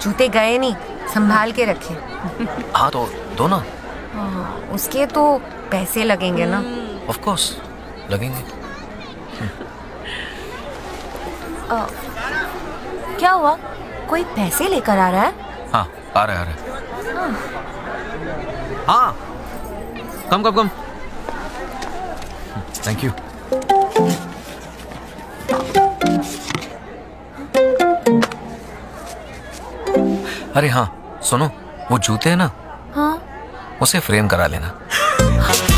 जूते गए नहीं, संभाल के रखे। हाँ तो दो ना। उसके तो पैसे लगेंगे ना। ऑफ कोर्स लगेंगे। क्या हुआ, कोई पैसे लेकर आ रहा है? हाँ आ रहा है। हाँ कम। Thank you. अरे हाँ सुनो, वो जूते हैं ना, हाँ उसे फ्रेम करा लेना।